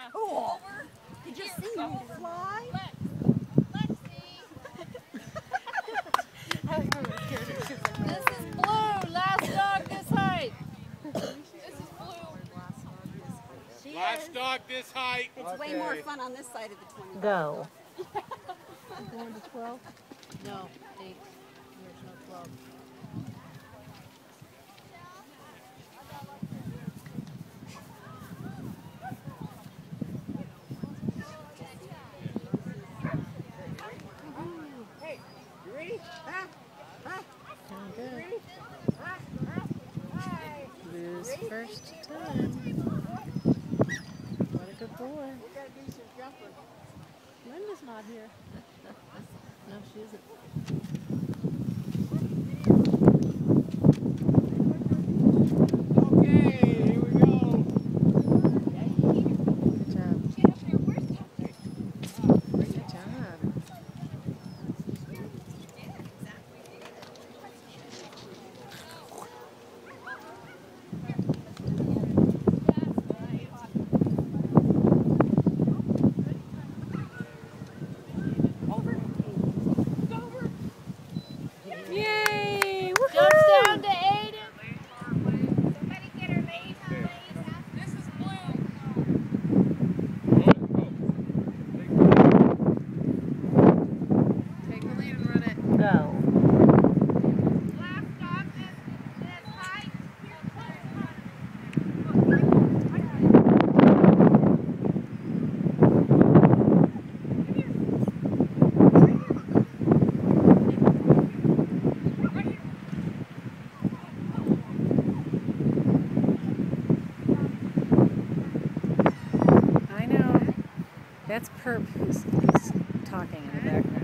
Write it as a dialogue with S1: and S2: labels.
S1: Oh, did you see me fly?
S2: Let's see. This is Blue. Last dog this height. This is Blue.
S3: Last dog this height.
S1: It's way more fun on this side of the 20.
S4: Go.
S1: Going to 12?
S2: No, 8. There's no 12.
S1: Hey, you ready? Huh?
S4: Good. Blue's first time. What a good boy.
S1: We gotta do some jumping. Linda's not here.
S4: No, she isn't.
S3: Okay, here we go.
S4: Good job. Good job. Yay!
S2: Jumps down to 8. Somebody get her lead. This is Blue.
S4: Take the lead and run it. Go.
S2: Last dog this height.
S4: I know. That's Perp who's talking in the background.